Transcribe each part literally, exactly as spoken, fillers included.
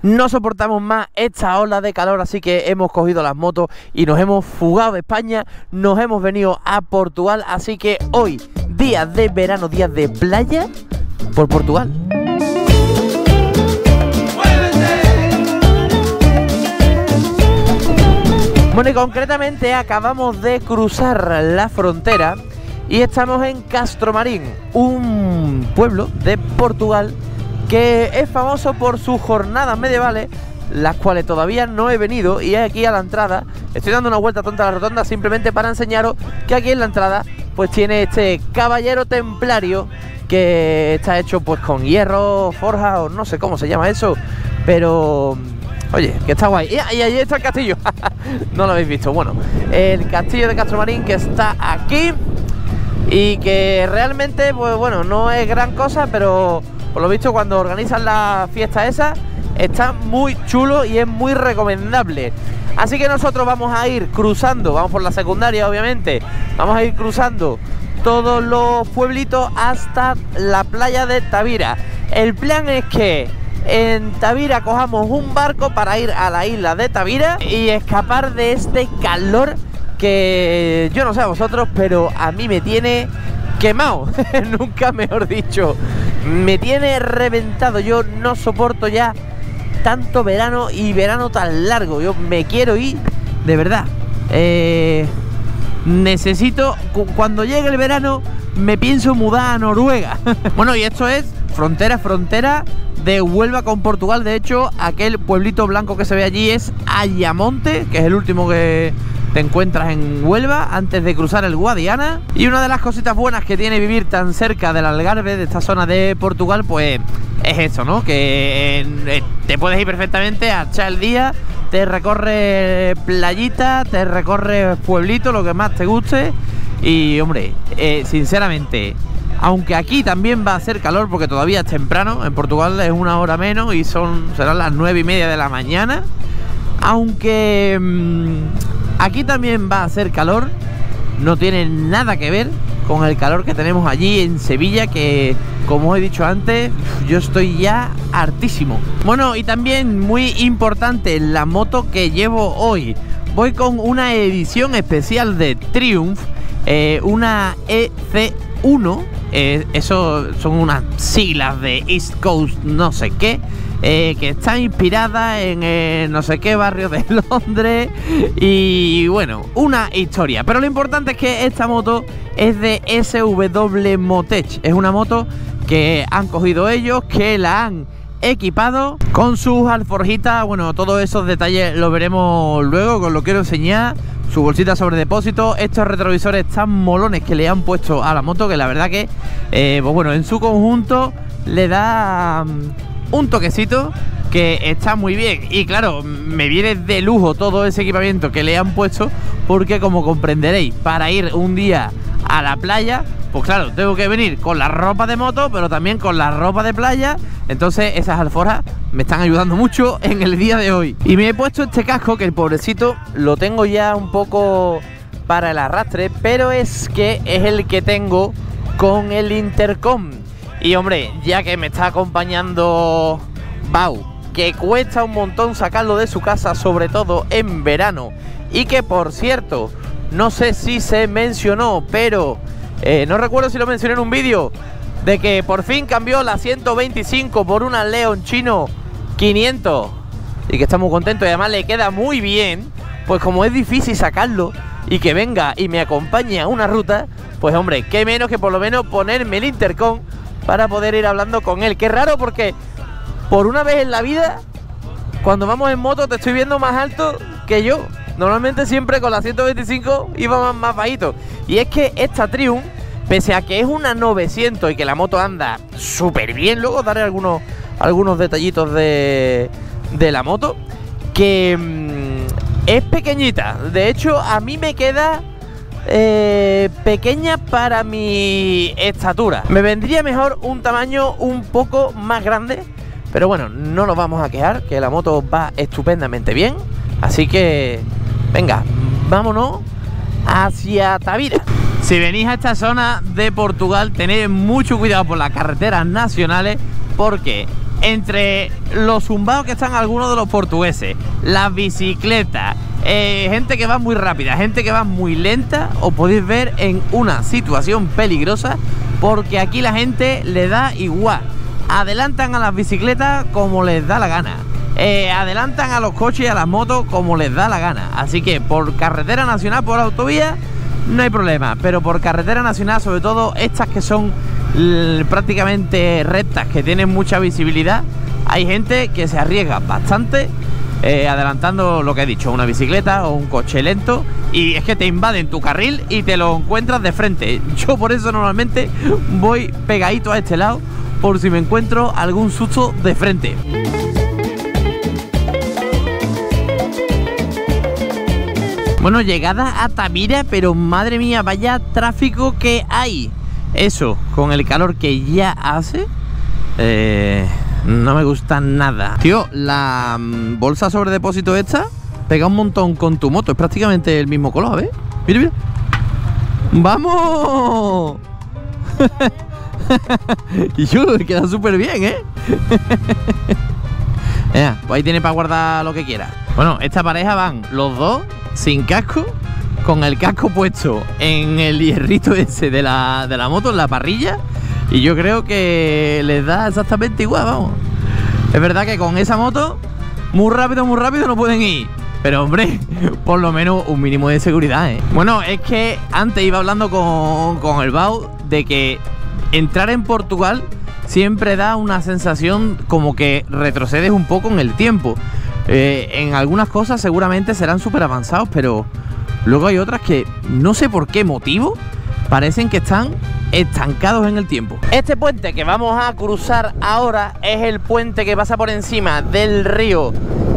No soportamos más esta ola de calor, así que hemos cogido las motos y nos hemos fugado de España, nos hemos venido a Portugal, así que hoy, días de verano, días de playa, por Portugal. Bueno, y concretamente acabamos de cruzar la frontera y estamos en Castromarín, un pueblo de Portugal que es famoso por sus jornadas medievales, las cuales todavía no he venido, y aquí a la entrada estoy dando una vuelta tonta a la rotonda simplemente para enseñaros que aquí en la entrada pues tiene este caballero templario que está hecho pues con hierro, forja o no sé cómo se llama eso, pero oye, que está guay. Y, y ahí está el castillo. No lo habéis visto. Bueno, el castillo de Castromarín, que está aquí y que realmente pues bueno, no es gran cosa, pero por lo visto cuando organizan la fiesta esa está muy chulo y es muy recomendable. Así que nosotros vamos a ir cruzando, vamos por la secundaria obviamente, vamos a ir cruzando todos los pueblitos hasta la playa de Tavira. El plan es que en Tavira cojamos un barco para ir a la isla de Tavira y escapar de este calor que yo no sé a vosotros, pero a mí me tiene quemado, nunca mejor dicho, me tiene reventado. Yo no soporto ya tanto verano y verano tan largo. Yo me quiero ir, de verdad. Eh, necesito, cuando llegue el verano, me pienso mudar a Noruega. Bueno, y esto es frontera, frontera de Huelva con Portugal. De hecho, aquel pueblito blanco que se ve allí es Ayamonte, que es el último que te encuentras en Huelva antes de cruzar el Guadiana. Y una de las cositas buenas que tiene vivir tan cerca del Algarve, de esta zona de Portugal, pues es eso, ¿no? Que eh, te puedes ir perfectamente a echar el día, te recorre playita, te recorre pueblito, lo que más te guste. Y hombre, eh, sinceramente, aunque aquí también va a hacer calor porque todavía es temprano, en Portugal es una hora menos y son serán las nueve y media de la mañana, aunque mmm, aquí también va a hacer calor, no tiene nada que ver con el calor que tenemos allí en Sevilla, que como os he dicho antes, yo estoy ya hartísimo. Bueno, y también muy importante, la moto que llevo hoy. Voy con una edición especial de Triumph, eh, una E C uno, eh, eso son unas siglas de East Coast no sé qué, eh, que está inspirada en eh, no sé qué barrio de Londres, y bueno, una historia. Pero lo importante es que esta moto es de S W Motech, es una moto que han cogido ellos, que la han equipado con sus alforjitas. Bueno, todos esos detalles lo veremos luego, que os lo quiero enseñar. Su bolsita sobre depósito, estos retrovisores tan molones que le han puesto a la moto, que la verdad que eh, pues bueno, en su conjunto le da um, un toquecito que está muy bien. Y claro, me viene de lujo todo ese equipamiento que le han puesto, porque como comprenderéis, para ir un día a la playa, pues claro, tengo que venir con la ropa de moto, pero también con la ropa de playa. Entonces esas alforjas me están ayudando mucho en el día de hoy. Y me he puesto este casco, que el pobrecito lo tengo ya un poco para el arrastre, pero es que es el que tengo con el intercom. Y hombre, ya que me está acompañando Bau, que cuesta un montón sacarlo de su casa, sobre todo en verano, y que por cierto, no sé si se mencionó, pero eh, no recuerdo si lo mencioné en un vídeo, de que por fin cambió la ciento veinticinco por una Leon Chino quinientos, y que está muy contento y además le queda muy bien. Pues como es difícil sacarlo y que venga y me acompañe a una ruta, pues hombre, qué menos que por lo menos ponerme el intercom para poder ir hablando con él. Qué raro, porque por una vez en la vida, cuando vamos en moto, te estoy viendo más alto que yo. Normalmente siempre con la ciento veinticinco iba más, más bajito. Y es que esta Triumph, pese a que es una novecientos y que la moto anda súper bien, luego daré algunos, algunos detallitos de, de la moto, que mmm, es pequeñita. De hecho, a mí me queda eh, pequeña para mi estatura. Me vendría mejor un tamaño un poco más grande, pero bueno, no nos vamos a quejar, que la moto va estupendamente bien. Así que venga, vámonos hacia Tavira. Si venís a esta zona de Portugal, tened mucho cuidado por las carreteras nacionales, porque entre los zumbados que están algunos de los portugueses, las bicicletas, eh, gente que va muy rápida, gente que va muy lenta, os podéis ver en una situación peligrosa, porque aquí la gente le da igual. Adelantan a las bicicletas como les da la gana, eh, adelantan a los coches y a las motos como les da la gana. Así que por carretera nacional, por autovía, no hay problema, pero por carretera nacional, sobre todo estas que son prácticamente rectas, que tienen mucha visibilidad, hay gente que se arriesga bastante eh, adelantando lo que he dicho, una bicicleta o un coche lento, y es que te invaden tu carril y te lo encuentras de frente. Yo por eso normalmente voy pegadito a este lado, por si me encuentro algún susto de frente. Bueno, llegada a Tavira, pero madre mía, vaya tráfico que hay. Eso, con el calor que ya hace, eh, no me gusta nada. Tío, la mm, bolsa sobre depósito esta pega un montón con tu moto. Es prácticamente el mismo color, ¿ves? Mira, mira. ¡Vamos! Y yo, queda súper bien, ¿eh? Ya, pues ahí tiene para guardar lo que quiera. Bueno, esta pareja van los dos sin casco, con el casco puesto en el hierrito ese de la, de la moto, en la parrilla, y yo creo que les da exactamente igual, vamos. Es verdad que con esa moto, muy rápido, muy rápido no pueden ir, pero hombre, por lo menos un mínimo de seguridad, ¿eh? Bueno, es que antes iba hablando con, con el Bau de que entrar en Portugal siempre da una sensación como que retrocedes un poco en el tiempo. Eh, en algunas cosas seguramente serán súper avanzados, pero luego hay otras que no sé por qué motivo parecen que están estancados en el tiempo. Este puente que vamos a cruzar ahora es el puente que pasa por encima del río,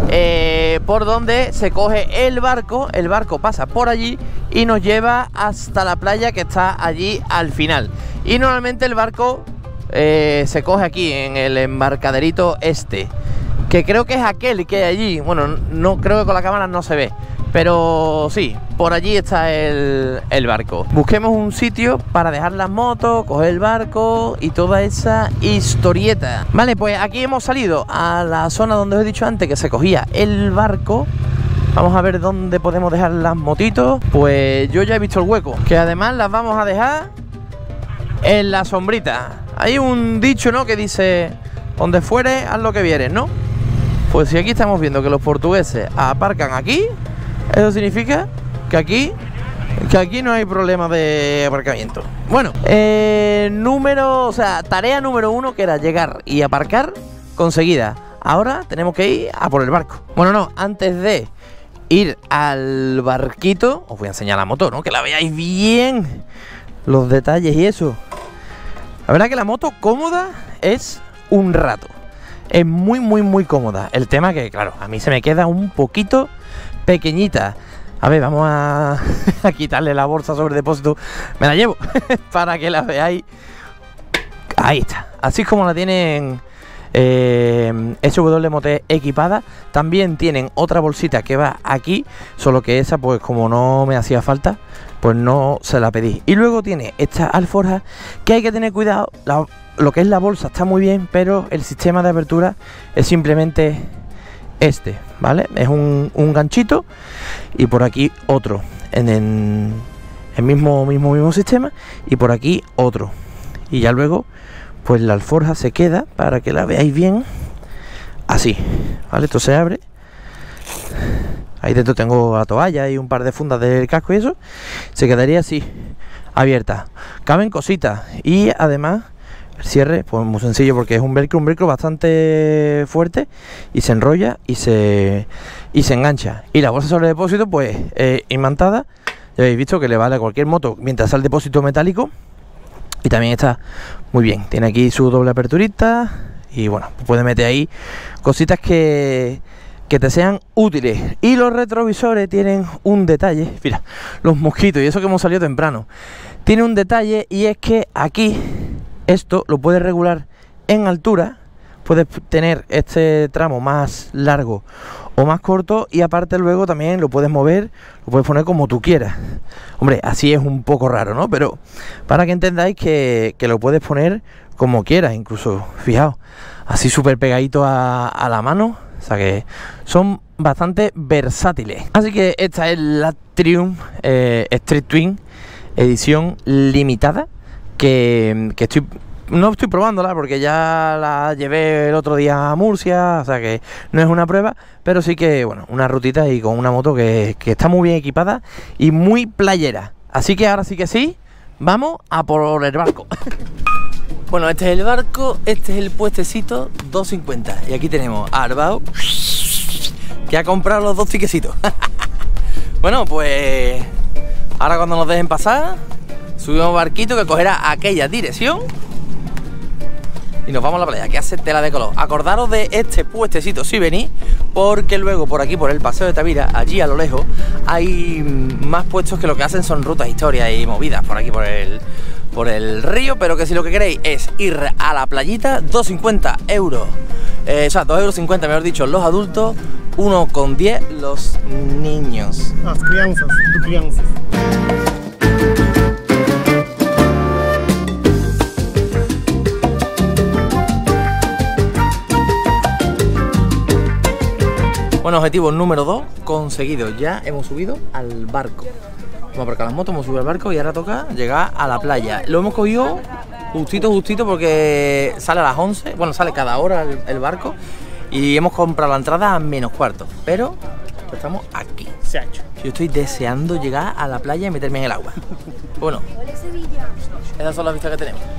eh, por donde se coge el barco. El barco pasa por allí y nos lleva hasta la playa que está allí al final. Y normalmente el barco eh, se coge aquí en el embarcaderito este, que creo que es aquel que hay allí. Bueno, no creo que con la cámara no se ve, pero sí, por allí está el, el barco. Busquemos un sitio para dejar las motos, coger el barco y toda esa historieta. Vale, pues aquí hemos salido a la zona donde os he dicho antes que se cogía el barco. Vamos a ver dónde podemos dejar las motitos. Pues yo ya he visto el hueco, que además las vamos a dejar en la sombrita. Hay un dicho, ¿no?, que dice: donde fuere, haz lo que vieres, ¿no? Pues si aquí estamos viendo que los portugueses aparcan aquí, eso significa que aquí que aquí no hay problema de aparcamiento. Bueno, eh, número, o sea, tarea número uno, que era llegar y aparcar, conseguida. Ahora tenemos que ir a por el barco. Bueno, no, antes de ir al barquito, os voy a enseñar la moto, ¿no?, que la veáis bien, los detalles y eso. La verdad que la moto cómoda es un rato. Es muy, muy, muy cómoda. El tema que, claro, a mí se me queda un poquito pequeñita. A ver, vamos a, a quitarle la bolsa sobre depósito. Me la llevo para que la veáis. Ahí está. Así es como la tienen eh, S W Motec equipada. También tienen otra bolsita que va aquí, solo que esa, pues como no me hacía falta, pues no se la pedí. Y luego tiene esta alforja que hay que tener cuidado. La, lo que es la bolsa está muy bien, pero el sistema de apertura es simplemente este, ¿vale? Es un, un ganchito y por aquí otro en el, el mismo, mismo, mismo sistema, y por aquí otro. Y ya luego pues la alforja se queda, para que la veáis bien, así, ¿vale? Esto se abre. Ahí dentro tengo la toalla y un par de fundas del casco y eso. Se quedaría así, abierta. Caben cositas y además el cierre, pues muy sencillo, porque es un velcro, un velcro bastante fuerte, y se enrolla y se y se engancha. Y la bolsa sobre depósito, pues eh, imantada. Ya habéis visto que le vale a cualquier moto mientras sea el depósito metálico. Y también está muy bien. Tiene aquí su doble aperturita. Y bueno, pues puede meter ahí cositas que, que te sean útiles. Y los retrovisores tienen un detalle. Mira, los mosquitos, y eso que hemos salido temprano. Tiene un detalle, y es que aquí esto lo puedes regular en altura. Puedes tener este tramo más largo o más corto, y aparte luego también lo puedes mover, lo puedes poner como tú quieras. Hombre, así es un poco raro, ¿no? Pero para que entendáis que, que lo puedes poner como quieras. Incluso, fijaos, así súper pegaditos a, a la mano. O sea que son bastante versátiles. Así que esta es la Triumph eh, Street Twin edición limitada, que, que estoy no estoy probándola porque ya la llevé el otro día a Murcia, o sea que no es una prueba, pero sí que, bueno, una rutita y con una moto que, que está muy bien equipada y muy playera. Así que ahora sí que sí, vamos a por el barco. Bueno, este es el barco, este es el puestecito dos cincuenta y aquí tenemos a Arbao, que ha comprado los dos tiquecitos. Bueno, pues ahora cuando nos dejen pasar, subimos barquito que cogerá aquella dirección y nos vamos a la playa, que hace tela de color. Acordaros de este puestecito si venís, porque luego por aquí, por el Paseo de Tavira, allí a lo lejos, hay más puestos que lo que hacen son rutas, historias y movidas por aquí, por el, por el río, pero que si lo que queréis es ir a la playita, dos cincuenta euros, eh, o sea, dos euros cincuenta, mejor dicho, los adultos, uno con diez los niños. Las crianzas, tu crianzas. Bueno, objetivo número dos conseguido. Ya hemos subido al barco. Vamos a aparcar las motos, hemos subido al barco y ahora toca llegar a la playa. Lo hemos cogido justito, justito porque sale a las once. Bueno, sale cada hora el, el barco. Y hemos comprado la entrada a menos cuarto. Pero estamos aquí. Se ha hecho. Yo estoy deseando llegar a la playa y meterme en el agua. Bueno, esas son las vistas que tenemos.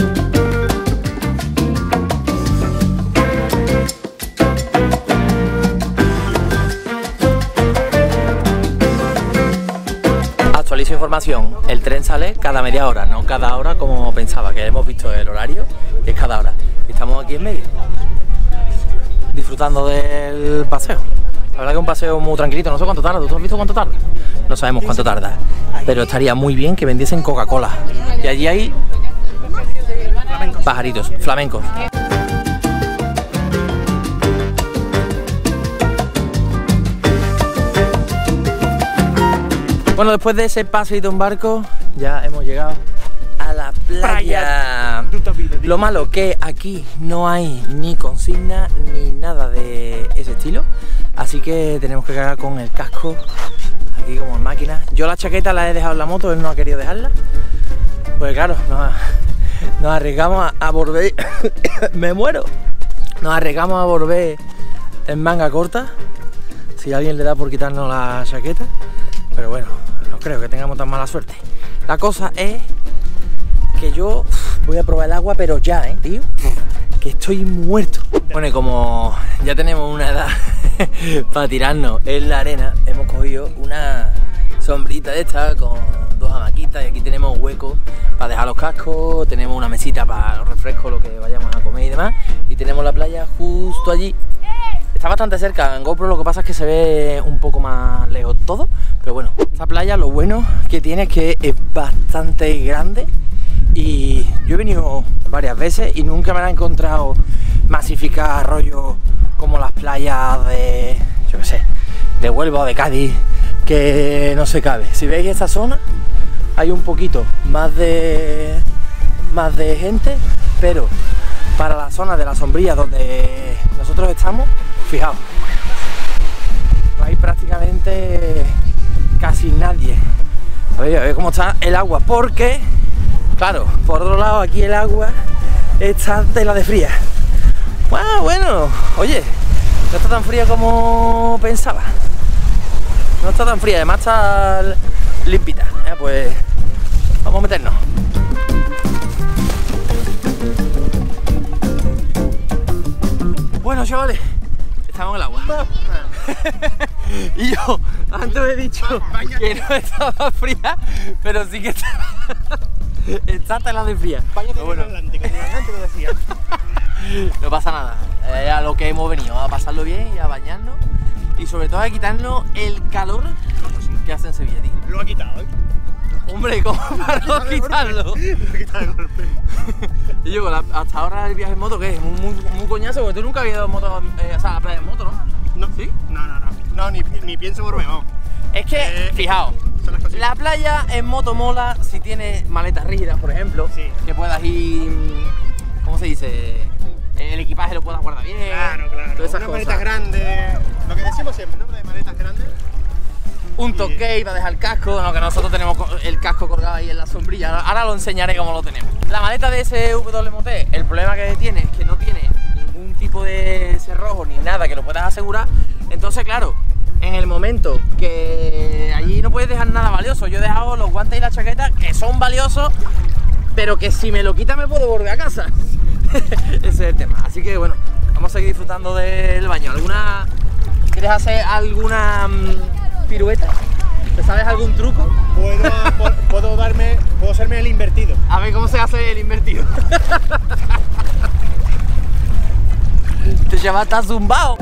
Actualizo información, el tren sale cada media hora, no cada hora como pensaba, que hemos visto el horario, es cada hora. Estamos aquí en medio, disfrutando del paseo. La verdad que es un paseo muy tranquilito, no sé cuánto tarda. ¿Tú has visto cuánto tarda? No sabemos cuánto tarda, pero estaría muy bien que vendiesen Coca-Cola. Y allí hay pajaritos, flamencos. Bueno, después de ese paseito en barco, ya hemos llegado a la playa. Lo malo que aquí no hay ni consigna ni nada de ese estilo, así que tenemos que cargar con el casco aquí como en máquina. Yo la chaqueta la he dejado en la moto, él no ha querido dejarla, pues claro, nos, nos arriesgamos a, a volver. Me muero. Nos arriesgamos a volver en manga corta, si alguien le da por quitarnos la chaqueta, pero bueno, no creo que tengamos tan mala suerte. La cosa es que yo voy a probar el agua, pero ya, ¿eh, tío? Que estoy muerto. Bueno, y como ya tenemos una edad para tirarnos en la arena, hemos cogido una sombrita de esta con dos hamaquitas y aquí tenemos hueco para dejar los cascos, tenemos una mesita para los refrescos, lo que vayamos a comer y demás, y tenemos la playa justo allí. Está bastante cerca en GoPro, lo que pasa es que se ve un poco más lejos todo, pero bueno, esta playa lo bueno que tiene es que es bastante grande y yo he venido varias veces y nunca me la he encontrado masificada, rollo como las playas de, yo qué sé, de Huelva o de Cádiz, que no se cabe. Si veis esta zona hay un poquito más de, más de gente, pero para la zona de la sombrilla donde nosotros estamos, fijaos, no hay prácticamente casi nadie. A ver, a ver cómo está el agua, porque, claro, por otro lado aquí el agua está tela de fría. Bueno, bueno, oye, no está tan fría como pensaba. No está tan fría, además está limpita. Eh, pues vamos a meternos. Bueno, chavales, estamos en el agua. Y yo antes he dicho que no estaba fría, pero sí que está, está tela de fría. Pero bueno, Atlántico, el Atlántico decía. No pasa nada, es a lo que hemos venido, a pasarlo bien y a bañarnos. Y sobre todo a quitarnos el calor que hace en Sevilla, tío. Lo ha quitado, ¿eh? Hombre, ¿cómo para no quitarlo? Lo ha quitado de golpe. Y yo, hasta ahora el viaje en moto, ¿qué es? Muy, muy, muy coñazo, porque tú nunca habías ido en moto, eh, o sea, a la playa en moto, ¿no? No, ¿Sí? No, no, no. No, ni, ni pienso volver, vamos. Es que, Eh, fijaos, son las cositas. la playa en moto mola si tienes maletas rígidas, por ejemplo, Sí. que puedas ir, ¿cómo se dice? que el equipaje lo pueda guardar bien. Claro, claro. Todas esas Unas cosas. maletas grandes. Lo que decimos siempre, ¿no? De maletas grandes. Un toque iba a dejar el casco, no, que nosotros tenemos el casco colgado ahí en la sombrilla. Ahora lo enseñaré cómo lo tenemos. La maleta de ese S W M T, el problema que tiene es que no tiene ningún tipo de cerrojo ni nada que lo puedas asegurar. Entonces, claro, en el momento que allí no puedes dejar nada valioso. Yo he dejado los guantes y la chaqueta, que son valiosos, pero que si me lo quita me puedo volver a casa. Ese es el tema. Así que bueno, vamos a seguir disfrutando del baño. ¿Alguna... ¿Quieres hacer alguna mmm, pirueta? ¿Te sabes algún truco? Puedo, puedo, puedo darme, puedo hacerme el invertido. A ver cómo se hace el invertido. Te llamas, estás zumbao.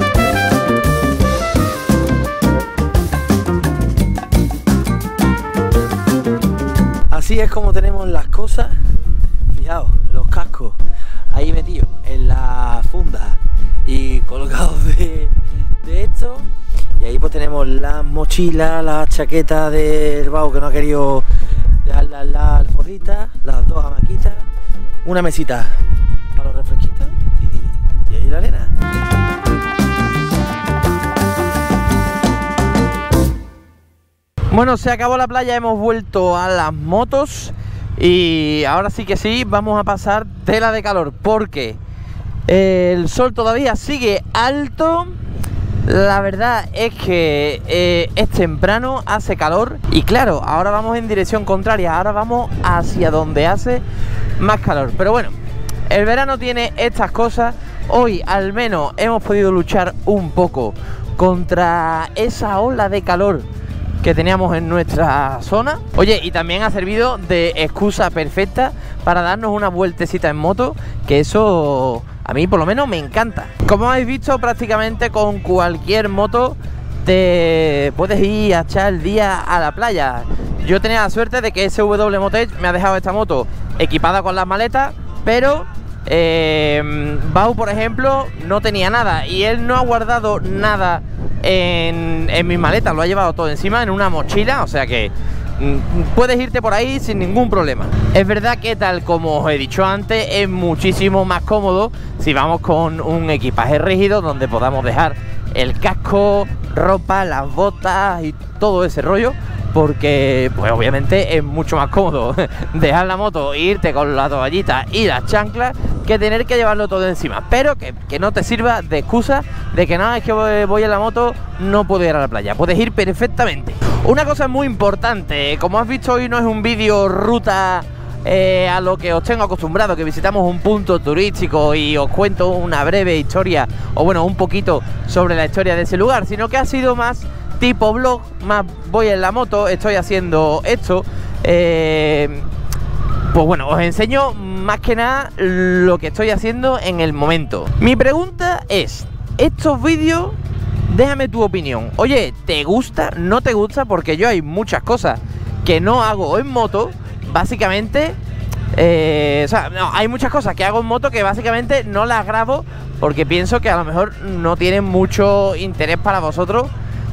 Así es como tenemos las cosas. Fijaos, los cascos ahí metidos en la funda y colgados de, de esto. Y ahí pues tenemos las mochilas, la chaqueta del Bau que no ha querido dejar la, la alforrita, las dos hamaquitas, una mesita para los refresquitos y, y ahí la arena. Bueno, se acabó la playa, hemos vuelto a las motos y ahora sí que sí, vamos a pasar tela de calor porque el sol todavía sigue alto. La verdad es que eh, es temprano, hace calor y claro, ahora vamos en dirección contraria, ahora vamos hacia donde hace más calor. Pero bueno, el verano tiene estas cosas. Hoy al menos hemos podido luchar un poco contra esa ola de calor que teníamos en nuestra zona. Oye, y también ha servido de excusa perfecta para darnos una vueltecita en moto, que eso a mí por lo menos me encanta. Como habéis visto, prácticamente con cualquier moto te puedes ir a echar el día a la playa. Yo tenía la suerte de que S W Motech me ha dejado esta moto equipada con las maletas, pero eh, Bau, por ejemplo, no tenía nada y él no ha guardado nada en, en mis maletas, lo ha llevado todo encima en una mochila, o sea que mm, puedes irte por ahí sin ningún problema. Es verdad que, tal como os he dicho antes, es muchísimo más cómodo si vamos con un equipaje rígido donde podamos dejar el casco, ropa, las botas y todo ese rollo, porque pues obviamente es mucho más cómodo dejar la moto e irte con la toallita y las chanclas que tener que llevarlo todo encima, pero que, que no te sirva de excusa de que no, es que voy, voy en la moto, no puedo ir a la playa, puedes ir perfectamente. Una cosa muy importante, como has visto, hoy no es un vídeo ruta eh, a lo que os tengo acostumbrado, que visitamos un punto turístico y os cuento una breve historia, o bueno, un poquito sobre la historia de ese lugar, sino que ha sido más tipo vlog, más voy en la moto, estoy haciendo esto. eh, Pues bueno, os enseño más que nada lo que estoy haciendo en el momento. Mi pregunta es, estos vídeos, déjame tu opinión. Oye, ¿te gusta? ¿No te gusta? Porque yo hay muchas cosas que no hago en moto, básicamente. Eh, o sea, no, hay muchas cosas que hago en moto que básicamente no las grabo porque pienso que a lo mejor no tienen mucho interés para vosotros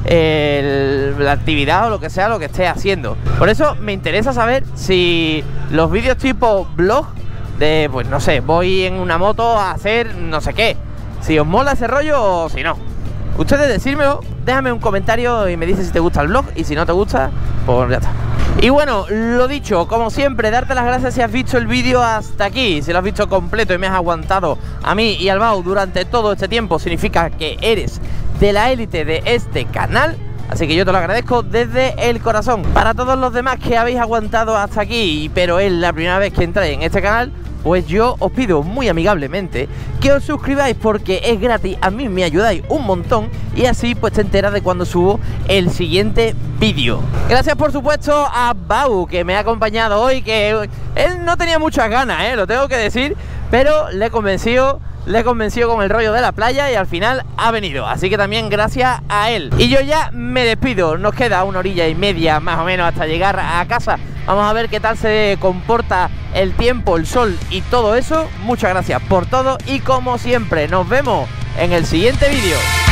El, la actividad o lo que sea lo que esté haciendo. Por eso me interesa saber si los vídeos tipo vlog de, pues no sé, voy en una moto a hacer no sé qué, si os mola ese rollo o si no. Ustedes decírmelo, déjame un comentario y me dices si te gusta el vlog, y si no te gusta, pues ya está. Y bueno, lo dicho, como siempre, darte las gracias si has visto el vídeo hasta aquí. Si lo has visto completo y me has aguantado a mí y al Bau durante todo este tiempo, significa que eres de la élite de este canal, así que yo te lo agradezco desde el corazón. Para todos los demás que habéis aguantado hasta aquí, pero es la primera vez que entráis en este canal, pues yo os pido muy amigablemente que os suscribáis porque es gratis, a mí me ayudáis un montón y así pues te enteras de cuando subo el siguiente vídeo. Gracias por supuesto a Bau, que me ha acompañado hoy, que él no tenía muchas ganas, ¿eh? Lo tengo que decir, pero le he convencido Le he convencido con el rollo de la playa y al final ha venido, así que también gracias a él. Y yo ya me despido, nos queda una horilla y media más o menos hasta llegar a casa. Vamos a ver qué tal se comporta el tiempo, el sol y todo eso. Muchas gracias por todo y como siempre nos vemos en el siguiente vídeo.